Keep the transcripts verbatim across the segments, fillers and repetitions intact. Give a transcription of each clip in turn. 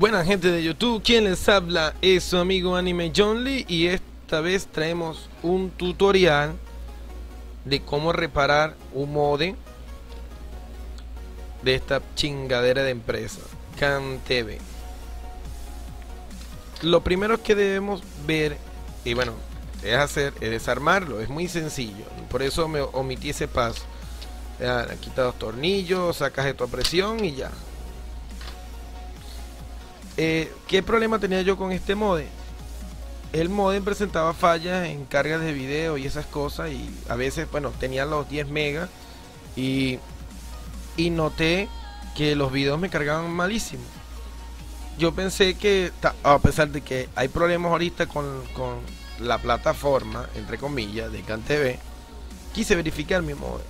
Buena gente de YouTube, quien les habla es su amigo Anime John Lee, y esta vez traemos un tutorial de cómo reparar un modem de esta chingadera de empresa CanTV. Lo primero que debemos ver, y bueno, es hacer, es desarmarlo. Es muy sencillo, por eso me omití ese paso. Ya, quitas los tornillos, sacas esto a presión y ya. Eh, ¿Qué problema tenía yo con este modem? El modem presentaba fallas en cargas de video y esas cosas, y a veces, bueno, tenía los diez megas y, y noté que los videos me cargaban malísimo. Yo pensé que, a pesar de que hay problemas ahorita con, con la plataforma, entre comillas, de CanTV, quise verificar mi modem.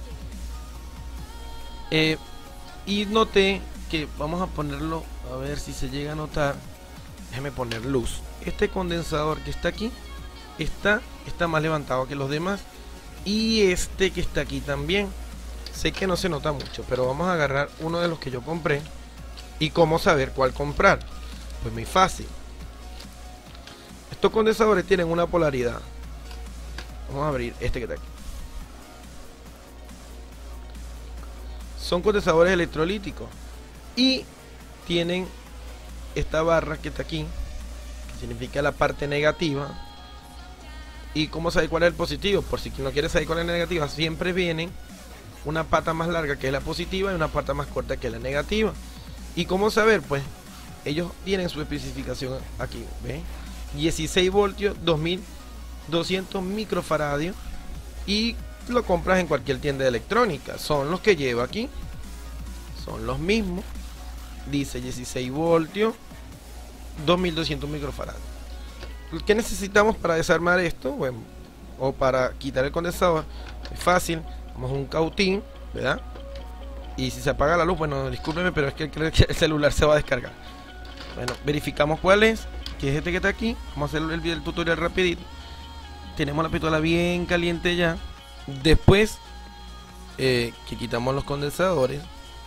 Eh, y noté que, vamos a ponerlo, a ver si se llega a notar. Déjeme poner luz. Este condensador que está aquí está, está más levantado que los demás, y este que está aquí también. Sé que no se nota mucho, pero vamos a agarrar uno de los que yo compré. ¿Y cómo saber cuál comprar? Pues muy fácil. Estos condensadores tienen una polaridad. Vamos a abrir este que está aquí. Son condensadores electrolíticos y tienen esta barra que está aquí, que significa la parte negativa. ¿Y cómo saber cuál es el positivo? Por si no quieres saber cuál es la negativa, siempre vienen una pata más larga que es la positiva y una pata más corta que es la negativa. ¿Y cómo saber? Pues ellos tienen su especificación aquí, ¿ven? dieciséis voltios, dos mil doscientos microfaradios, y lo compras en cualquier tienda de electrónica. Son los que lleva aquí, son los mismos. Dice dieciséis voltios, dos mil doscientos microfaradios. ¿Qué necesitamos para desarmar esto? Bueno, o para quitar el condensador, es fácil. Vamos a un cautín, ¿verdad? Y si se apaga la luz, bueno, discúlpeme, pero es que creo que el celular se va a descargar. Bueno, verificamos cuál es, que es este que está aquí. Vamos a hacer el, el tutorial rapidito. Tenemos la pistola bien caliente ya. Después eh, que quitamos los condensadores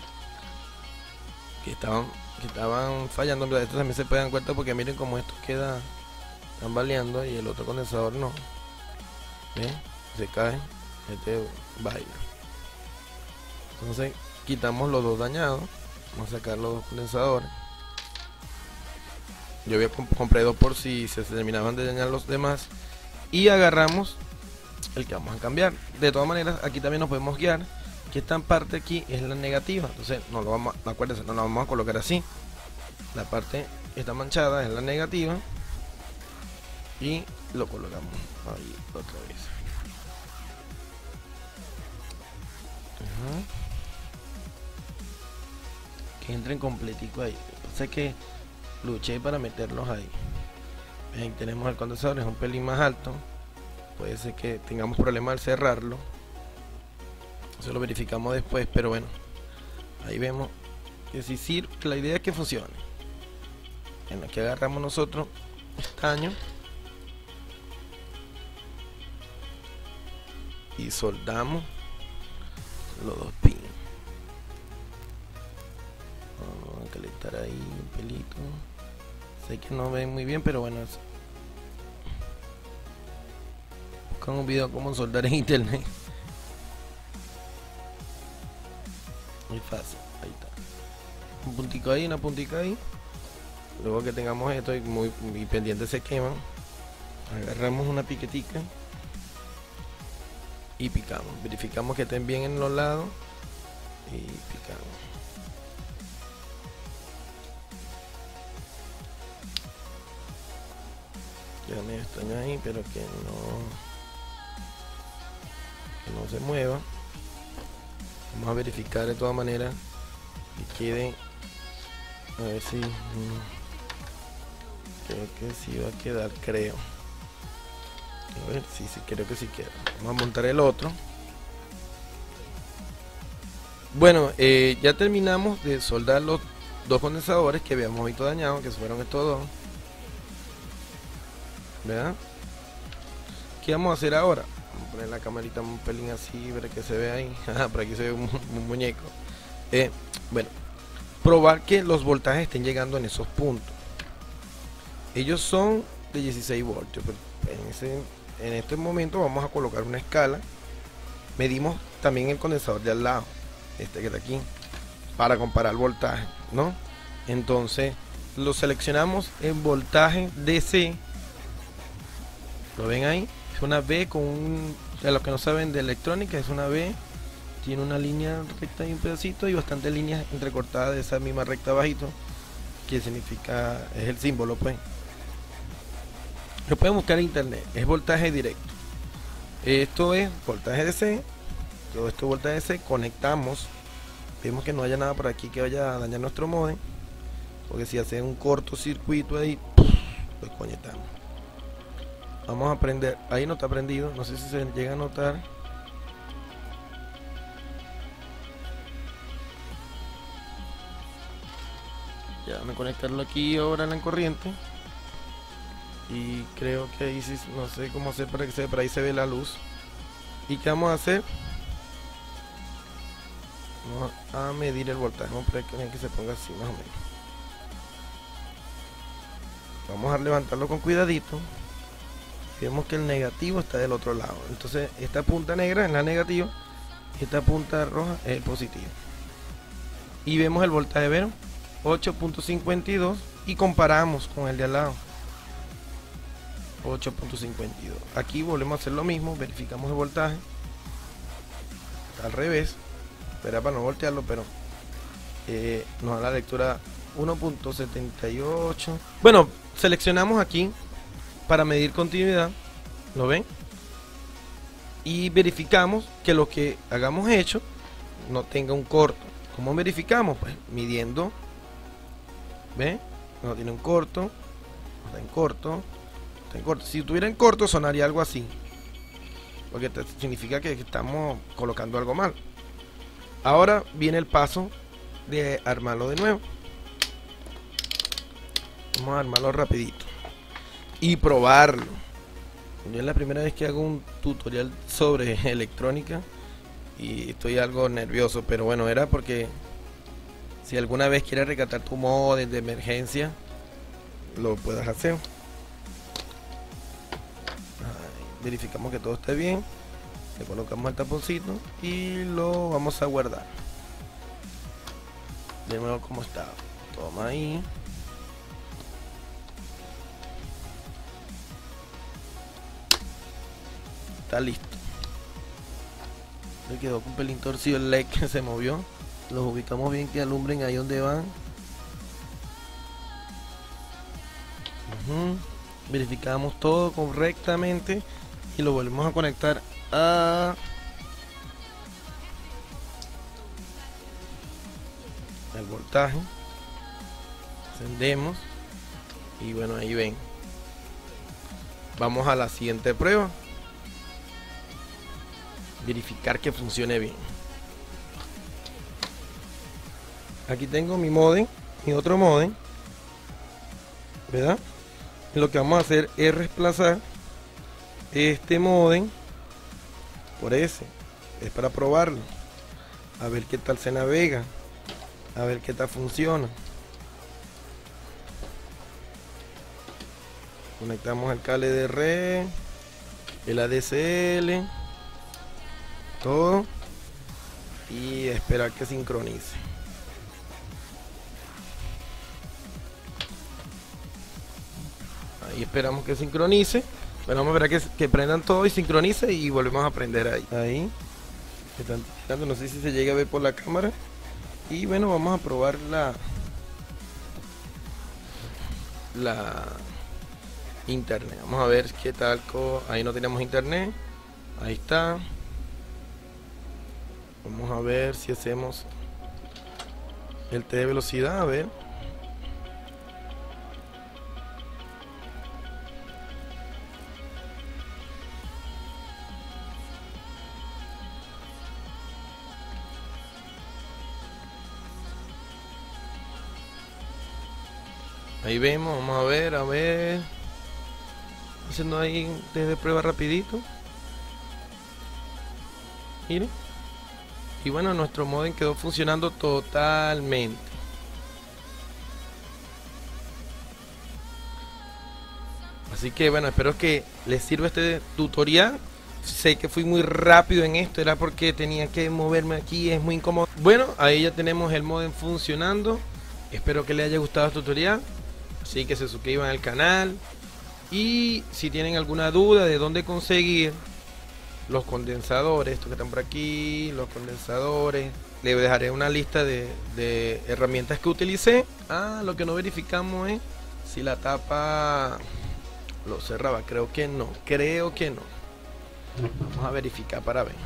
que estaban, que estaban fallando, estos también se pueden dar cuenta, porque miren cómo esto queda tambaleando y el otro condensador no. ¿Ven? Se cae, este baila. Entonces quitamos los dos dañados. Vamos a sacar los dos condensadores. Yo había comp compré dos por si se terminaban de dañar los demás, y agarramos el que vamos a cambiar. De todas maneras, aquí también nos podemos guiar que esta parte aquí es la negativa, entonces no lo vamos a, acuérdense, no la vamos a colocar así. La parte está manchada es la negativa, y lo colocamos ahí otra vez. Ajá. Que entren completico ahí. Sé que luché para meterlos ahí. Ven, tenemos el condensador, es un pelín más alto. Puede ser que tengamos problemas al cerrarlo. Eso lo verificamos después, pero bueno, ahí vemos que sí sirve, que la idea es que funcione. En la que agarramos nosotros estaño y soldamos los dos pines. Vamos a calentar ahí un pelito. Sé que no ven muy bien, pero bueno, es... buscan un video cómo soldar en internet. Muy fácil, ahí está. Un puntico ahí, una puntica ahí. Luego que tengamos esto y muy, muy pendiente se queman, agarramos una piquetica y picamos. Verificamos que estén bien en los lados y picamos. Ya me extraña ahí, pero que no, que no se mueva. Vamos a verificar de todas maneras que quede, a ver si mmm, creo que sí va a quedar, creo. A ver, sí, sí, creo que sí queda. Vamos a montar el otro. Bueno, eh, ya terminamos de soldar los dos condensadores que habíamos visto dañados, que fueron estos dos, ¿verdad? ¿Qué vamos a hacer ahora? Vamos a poner la camarita un pelín así para que se vea ahí. Por aquí se ve un, un muñeco. Eh, bueno, probar que los voltajes estén llegando en esos puntos. Ellos son de dieciséis voltios, pero en, ese, en este momento vamos a colocar una escala. Medimos también el condensador de al lado, este que está aquí, para comparar el voltaje, ¿no? Entonces lo seleccionamos en voltaje D C. ¿Lo ven ahí? Es una B con un... A los que no saben de electrónica, es una B. Tiene una línea recta y un pedacito y bastantes líneas entrecortadas de esa misma recta abajito, que significa, es el símbolo, pues. Lo pueden buscar en internet, es voltaje directo. Esto es voltaje D C, todo esto es voltaje D C. Conectamos, vemos que no haya nada por aquí que vaya a dañar nuestro modem, porque si hace un cortocircuito ahí, pues conectamos. Vamos a prender, ahí no está prendido, no sé si se llega a notar. Ya me conectarlo aquí ahora en la corriente. Y creo que ahí sí, no sé cómo hacer para que se, por ahí se ve la luz. ¿Y qué vamos a hacer? Vamos a medir el voltaje. Vamos a poner que se ponga así más o menos. Vamos a levantarlo con cuidadito. Vemos que el negativo está del otro lado. Entonces esta punta negra es la negativa, esta punta roja es el positivo. Y vemos el voltaje, ¿vieron? ocho punto cincuenta y dos, y comparamos con el de al lado, ocho punto cincuenta y dos. Aquí volvemos a hacer lo mismo, verificamos el voltaje. Está al revés, espera para no voltearlo, pero eh, nos da la lectura uno punto setenta y ocho. Bueno, seleccionamos aquí para medir continuidad, ¿lo ven? Y verificamos que lo que hagamos hecho no tenga un corto. ¿Cómo verificamos? Pues midiendo, ¿ven? No tiene un corto, no está en corto, está en corto. Si tuviera en corto sonaría algo así, porque significa que estamos colocando algo mal. Ahora viene el paso de armarlo de nuevo. Vamos a armarlo rapidito y probarlo. Yo es la primera vez que hago un tutorial sobre electrónica y estoy algo nervioso, pero bueno, era porque si alguna vez quieres rescatar tu modem de emergencia, lo puedas hacer. Ahí, verificamos que todo esté bien, le colocamos el taponcito y lo vamos a guardar. De nuevo como está, toma ahí. Está listo. Le quedó un pelín torcido el L E D que se movió. Los ubicamos bien que alumbren ahí donde van. Uh-huh. Verificamos todo correctamente y lo volvemos a conectar a el voltaje. Encendemos y bueno, ahí ven. Vamos a la siguiente prueba. Verificar que funcione bien. Aquí tengo mi modem, mi otro modem, ¿verdad? Y lo que vamos a hacer es reemplazar este modem por ese. Es para probarlo, a ver qué tal se navega, a ver qué tal funciona. Conectamos el cable de red, el A D C L, todo, y esperar que sincronice. Ahí esperamos que sincronice. Bueno, vamos a esperar que, que prendan todo y sincronice y volvemos a prender ahí. Ahí están tirando, no sé si se llega a ver por la cámara. Y bueno, vamos a probar la la internet. Vamos a ver qué tal. Ahí no tenemos internet. Ahí está. Vamos a ver si hacemos el T de velocidad, a ver. Ahí vemos, vamos a ver, a ver. Haciendo ahí desde prueba rapidito. Miren. Y bueno, nuestro modem quedó funcionando totalmente. Así que bueno, espero que les sirva este tutorial. Sé que fui muy rápido en esto, era porque tenía que moverme aquí, es muy incómodo. Bueno, ahí ya tenemos el modem funcionando. Espero que les haya gustado el tutorial. Así que se suscriban al canal. Y si tienen alguna duda de dónde conseguir los condensadores, estos que están por aquí, los condensadores, les dejaré una lista de, de herramientas que utilicé. Ah, lo que no verificamos es si la tapa lo cerraba. Creo que no, creo que no. Vamos a verificar para ver.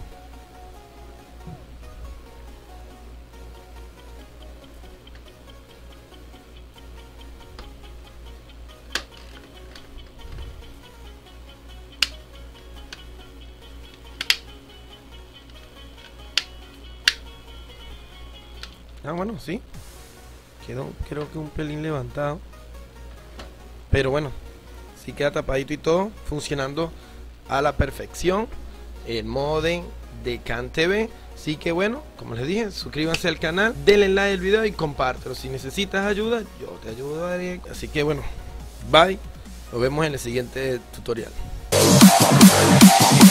Ah, bueno, sí. Quedó, creo que un pelín levantado. Pero bueno, sí queda tapadito y todo, funcionando a la perfección el modem de CAN-T V. Así que bueno, como les dije, suscríbanse al canal, denle like al video y compártelo. Si necesitas ayuda, yo te ayudaré. Así que bueno, bye. Nos vemos en el siguiente tutorial.